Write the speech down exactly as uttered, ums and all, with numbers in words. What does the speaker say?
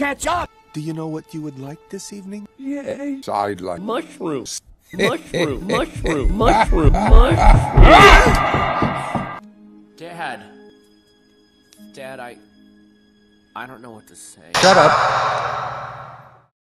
catch up. Do you know what you would like this evening? Yay. Sideline. Mushrooms. Mushroom, mushroom, mushroom, mushroom. Dad. Dad, I... I don't know what to say. Shut up.